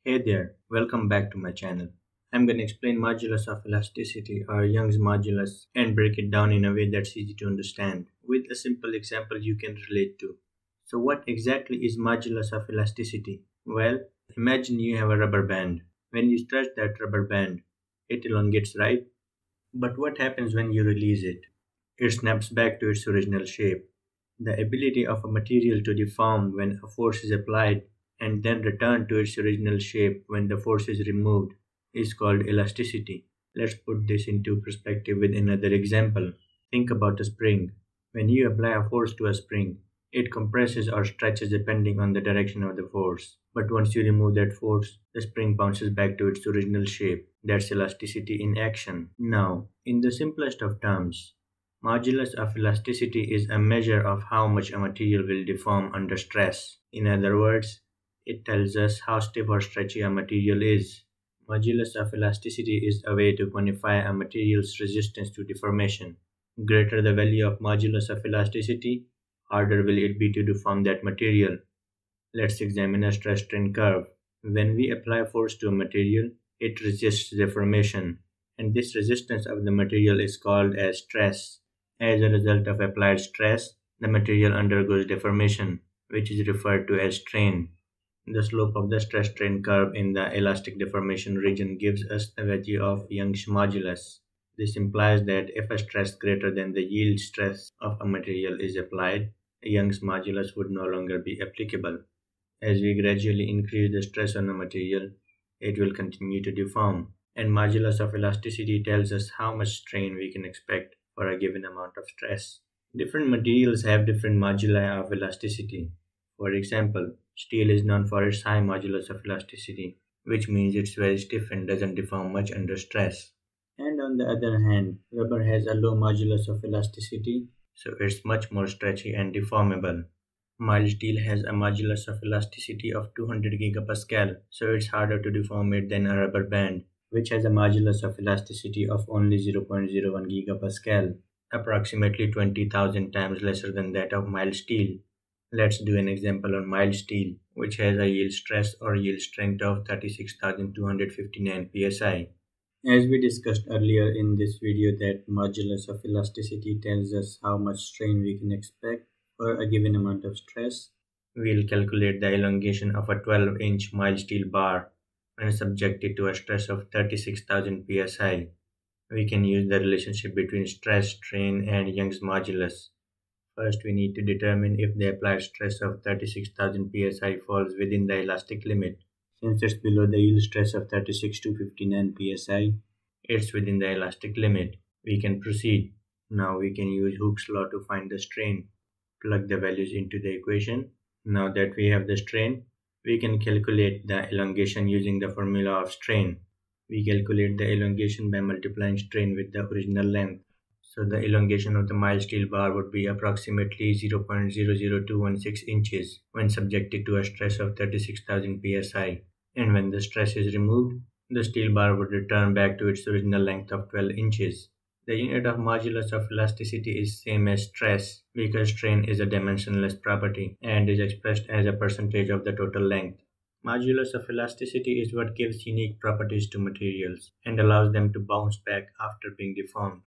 Hey there, welcome back to my channel. I'm going to explain modulus of elasticity or Young's modulus and break it down in a way that's easy to understand with a simple example you can relate to. So what exactly is modulus of elasticity? Well, imagine you have a rubber band. When you stretch that rubber band, it elongates, right? But what happens when you release it? It snaps back to its original shape. The ability of a material to deform when a force is applied and then return to its original shape when the force is removed is called elasticity. Let's put this into perspective with another example. Think about a spring. When you apply a force to a spring, it compresses or stretches depending on the direction of the force. But once you remove that force, the spring bounces back to its original shape. That's elasticity in action. Now, in the simplest of terms, modulus of elasticity is a measure of how much a material will deform under stress. In other words, it tells us how stiff or stretchy a material is. Modulus of elasticity is a way to quantify a material's resistance to deformation. Greater the value of modulus of elasticity, harder will it be to deform that material. Let's examine a stress-strain curve. When we apply force to a material, it resists deformation, and this resistance of the material is called as stress. As a result of applied stress, the material undergoes deformation, which is referred to as strain. The slope of the stress-strain curve in the elastic deformation region gives us the value of Young's modulus. This implies that if a stress greater than the yield stress of a material is applied, Young's modulus would no longer be applicable. As we gradually increase the stress on a material, it will continue to deform, and modulus of elasticity tells us how much strain we can expect for a given amount of stress. Different materials have different moduli of elasticity. For example, steel is known for its high modulus of elasticity, which means it's very stiff and doesn't deform much under stress. And on the other hand, rubber has a low modulus of elasticity, so it's much more stretchy and deformable. Mild steel has a modulus of elasticity of 200 gigapascal, so it's harder to deform it than a rubber band, which has a modulus of elasticity of only 0.01 gigapascal, approximately 20,000 times lesser than that of mild steel. Let's do an example on mild steel, which has a yield stress or yield strength of 36,259 psi. As we discussed earlier in this video that modulus of elasticity tells us how much strain we can expect for a given amount of stress, we'll calculate the elongation of a 12-inch mild steel bar when subjected to a stress of 36,000 psi. We can use the relationship between stress, strain, and Young's modulus. First, we need to determine if the applied stress of 36,000 psi falls within the elastic limit. Since it's below the yield stress of 36,259 psi, it's within the elastic limit. We can proceed. Now we can use Hooke's law to find the strain. Plug the values into the equation. Now that we have the strain, we can calculate the elongation using the formula of strain. We calculate the elongation by multiplying strain with the original length. So the elongation of the mild steel bar would be approximately 0.00216 inches when subjected to a stress of 36,000 psi. And when the stress is removed, the steel bar would return back to its original length of 12 inches. The unit of modulus of elasticity is same as stress because strain is a dimensionless property and is expressed as a percentage of the total length. Modulus of elasticity is what gives unique properties to materials and allows them to bounce back after being deformed.